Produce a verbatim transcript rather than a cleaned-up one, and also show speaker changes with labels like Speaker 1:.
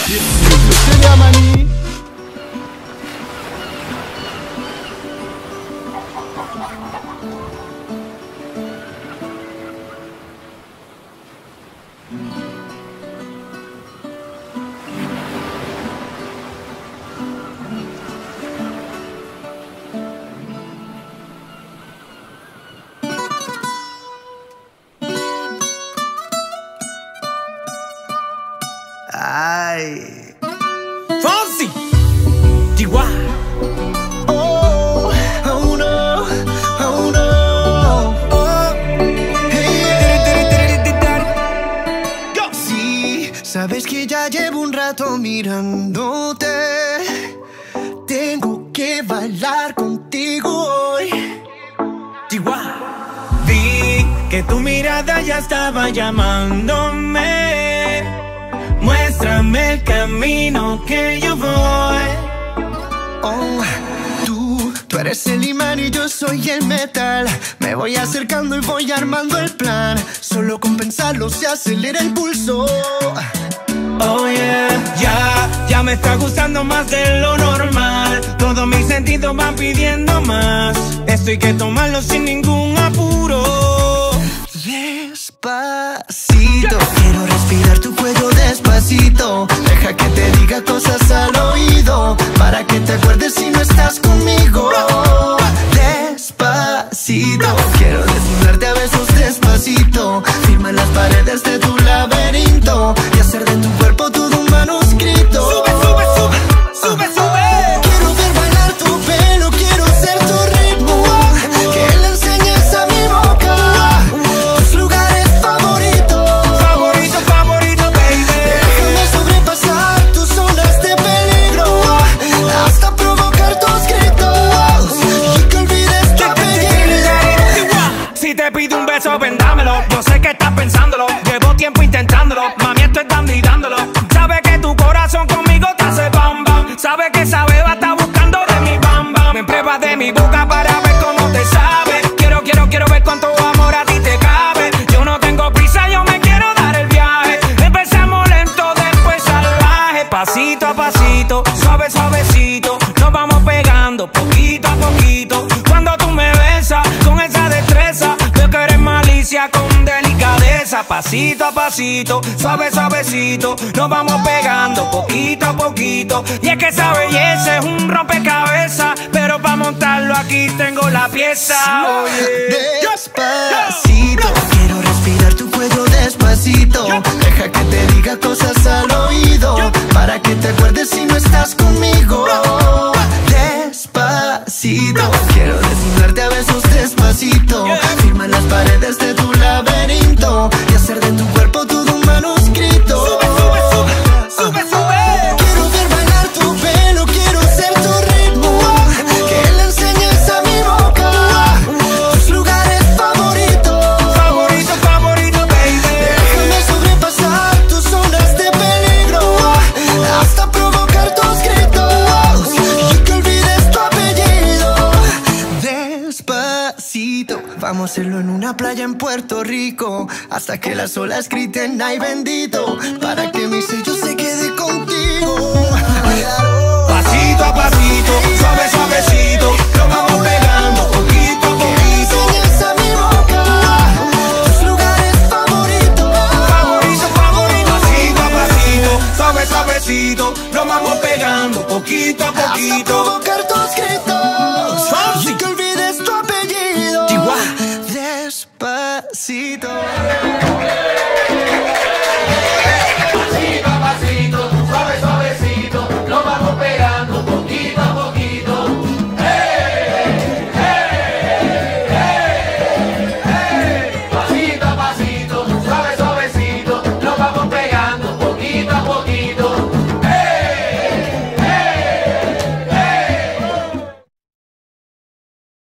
Speaker 1: Celia Mani.
Speaker 2: Ay, Fonsi, Chihuahua.
Speaker 1: Oh, oh no, oh no. Oh, hey. Sí, sabes que ya llevo un rato mirándote. Tengo que bailar contigo hoy.
Speaker 2: Chihuahua. Vi que tu mirada ya estaba llamándome. Muéstrame el camino que yo voy.
Speaker 1: Oh, tú, tú eres el imán y yo soy el metal. Me voy acercando y voy armando el plan. Solo con pensarlo se acelera el pulso.
Speaker 2: Oh yeah, ya, ya me está gustando más de lo normal. Todos mis sentidos van pidiendo más. Esto hay que tomarlo sin ningún apuro.
Speaker 1: Despacito, quiero respirar tu cuello despacito. Deja que te diga cosas al oído, para que te acuerdes si no estás conmigo. Despacito, quiero desnudarte a besos despacito. Firma en las paredes de tu laberinto y hacer de tu cuerpo todo un manuscrito.
Speaker 2: Sube, sube, sube, sube, sube.
Speaker 1: Quiero ver bailar tu pelo, quiero ser tu ritmo. Que le enseñes a mi boca tus lugares favoritos.
Speaker 2: Favorito, favorito, baby.
Speaker 1: Déjame sobrepasar tus zonas de peligro hasta provocar tus gritos y que olvides tu apellido.
Speaker 2: Si te pido un beso, ven dámelo. Yo sé que estás pensándolo, llevo tiempo intentándolo. Mami, esto es dando y dándolo. Sabe que tu corazón conmigo te hace bam bam. Sabe que esa beba está buscando de mi bam bam. Me pruebas de mi boca para ver cómo te sabe. Quiero, quiero, quiero ver cuánto amor a ti te cabe. Yo no tengo prisa, yo me quiero dar el viaje. Empezamos lento, después salvaje. Pasito a pasito, suave, suavecito. Nos vamos pegando poquito a poquito. Cuando tú me besas con esa destreza, veo que eres malicia con delicadeza. Pasito a pasito, suave, suavecito. Nos vamos pegando poquito a poquito. Y es que esa belleza es un rompecabezas, pero para montarlo aquí tengo la pieza. Oye.
Speaker 1: Despacito, quiero respirar tu cuello despacito. Deja que te diga cosas al oído, para que te acuerdes si no estás conmigo. Despacito, quiero desnudarte a besos despacito. Firma en las paredes de tu laberinto y hacer de tu cuerpo todo un manuscrito.
Speaker 2: Sube, sube, sube, sube, sube.
Speaker 1: Quiero ver bailar tu pelo, quiero ser tu ritmo. Que le enseñes a mi boca tus lugares favoritos.
Speaker 2: Favorito, favorito, baby.
Speaker 1: Déjame sobrepasar tus zonas de peligro hasta provocar tus gritos y que olvides tu apellido. Despacito, vamos a hacerlo en una playa en Puerto Rico, hasta que las olas griten ay bendito, para que mi sello se quede contigo.
Speaker 2: Pasito a pasito, suave, suavecito. Nos vamos pegando poquito a poquito.
Speaker 1: Enseñas a mi boca tus lugares favoritos.
Speaker 2: Favorito, favorito. Pasito a pasito, suave, suavecito. Nos vamos pegando poquito a
Speaker 1: Hasta
Speaker 2: poquito.
Speaker 1: provocar tus gritos
Speaker 2: Fonsi.
Speaker 1: y que olvides tu apellido.
Speaker 2: Chihuahua.
Speaker 1: Despacito.